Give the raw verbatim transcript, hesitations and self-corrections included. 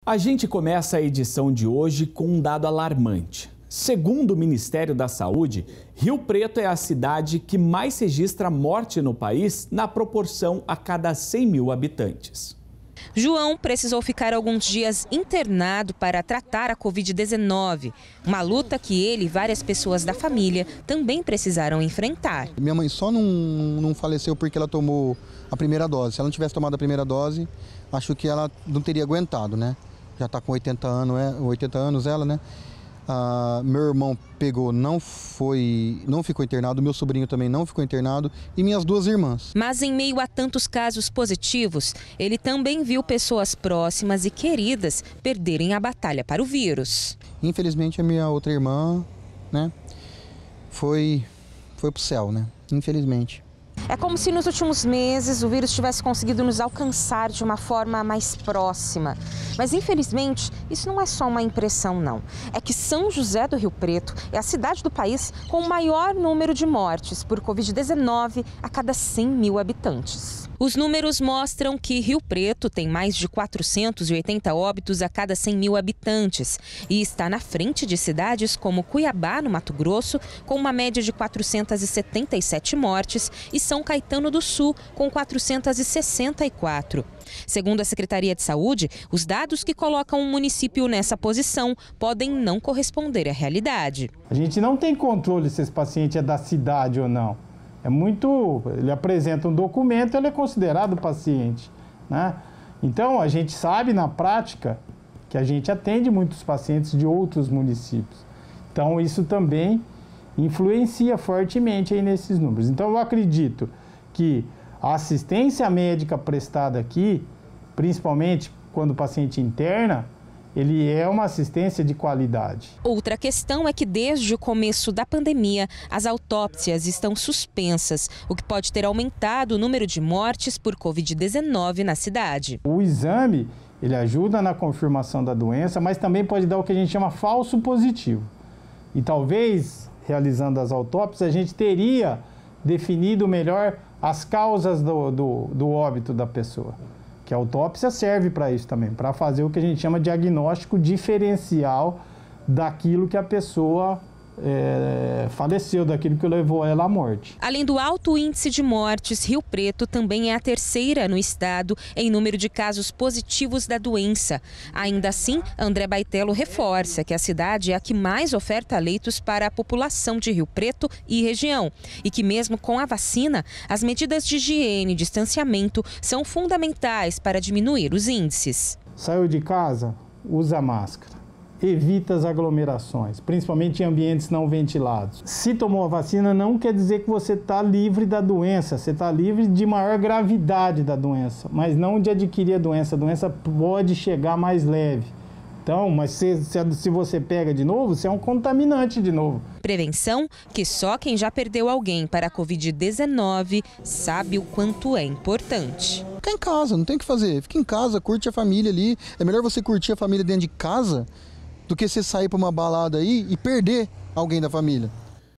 A gente começa a edição de hoje com um dado alarmante. Segundo o Ministério da Saúde, Rio Preto é a cidade que mais registra morte no país na proporção a cada cem mil habitantes. João precisou ficar alguns dias internado para tratar a covid dezenove, uma luta que ele e várias pessoas da família também precisaram enfrentar. Minha mãe só não, não faleceu porque ela tomou a primeira dose. Se ela não tivesse tomado a primeira dose, acho que ela não teria aguentado, né? Já está com oitenta anos, é, oitenta anos ela, né? Ah, meu irmão pegou, não foi, não ficou internado, meu sobrinho também não ficou internado e minhas duas irmãs. Mas em meio a tantos casos positivos, ele também viu pessoas próximas e queridas perderem a batalha para o vírus. Infelizmente a minha outra irmã, né, foi, foi pro céu, né? Infelizmente. É como se nos últimos meses o vírus tivesse conseguido nos alcançar de uma forma mais próxima. Mas, infelizmente, isso não é só uma impressão, não. É que São José do Rio Preto é a cidade do país com o maior número de mortes por covid dezenove a cada cem mil habitantes. Os números mostram que Rio Preto tem mais de quatrocentos e oitenta óbitos a cada cem mil habitantes e está na frente de cidades como Cuiabá, no Mato Grosso, com uma média de quatrocentas e setenta e sete mortes, e São Caetano do Sul, com quatrocentas e sessenta e quatro. Segundo a Secretaria de Saúde, os dados que colocam um município nessa posição podem não corresponder à realidade. A gente não tem controle se esse paciente é da cidade ou não. É muito, ele apresenta um documento, ele é considerado paciente, né? Então, a gente sabe na prática que a gente atende muitos pacientes de outros municípios. Então, isso também influencia fortemente aí nesses números. Então, eu acredito que a assistência médica prestada aqui, principalmente quando o paciente interna, ele é uma assistência de qualidade. Outra questão é que desde o começo da pandemia, as autópsias estão suspensas, o que pode ter aumentado o número de mortes por covid dezenove na cidade. O exame, ele ajuda na confirmação da doença, mas também pode dar o que a gente chama falso positivo. E talvez, realizando as autópsias, a gente teria definido melhor as causas do, do, do óbito da pessoa. Que a autópsia serve para isso também, para fazer o que a gente chama de diagnóstico diferencial daquilo que a pessoa é, faleceu, daquilo que levou ela à morte. Além do alto índice de mortes, Rio Preto também é a terceira no estado em número de casos positivos da doença. Ainda assim, André Baitello reforça que a cidade é a que mais oferta leitos para a população de Rio Preto e região e que mesmo com a vacina, as medidas de higiene e distanciamento são fundamentais para diminuir os índices. Saiu de casa, usa máscara. Evita as aglomerações, principalmente em ambientes não ventilados. Se tomou a vacina, não quer dizer que você está livre da doença, você está livre de maior gravidade da doença, mas não de adquirir a doença. A doença pode chegar mais leve. Então, mas se, se, se você pega de novo, você é um contaminante de novo. Prevenção que só quem já perdeu alguém para a covid dezenove sabe o quanto é importante. Fica em casa, não tem o que fazer. Fica em casa, curte a família ali. É melhor você curtir a família dentro de casa do que você sair para uma balada aí e perder alguém da família.